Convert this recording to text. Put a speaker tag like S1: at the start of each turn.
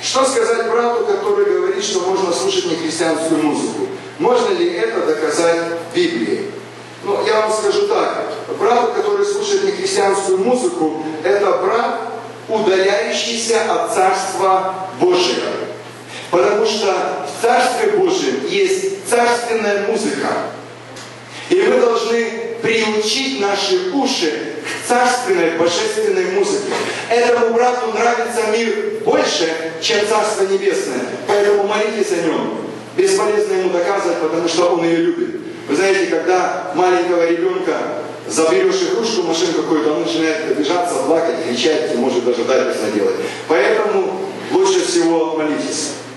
S1: Что сказать брату, который говорит, что можно слушать нехристианскую музыку? Можно ли это доказать в Библии? Ну, я вам скажу так. Брат, который слушает нехристианскую музыку, это брат, удаляющийся от Царства Божьего. Потому что в Царстве Божьем есть царственная музыка. И мы должны приучить наши уши к царственной, божественной музыке. Этому брату нравится мир больше, чем Царство Небесное. Поэтому молитесь о нем. Бесполезно ему доказывать, потому что он ее любит. Вы знаете, когда маленького ребенка заберешь игрушку, машину какую-то, он начинает обижаться, плакать, кричать, и может даже дальше делать. Поэтому лучше всего молитесь.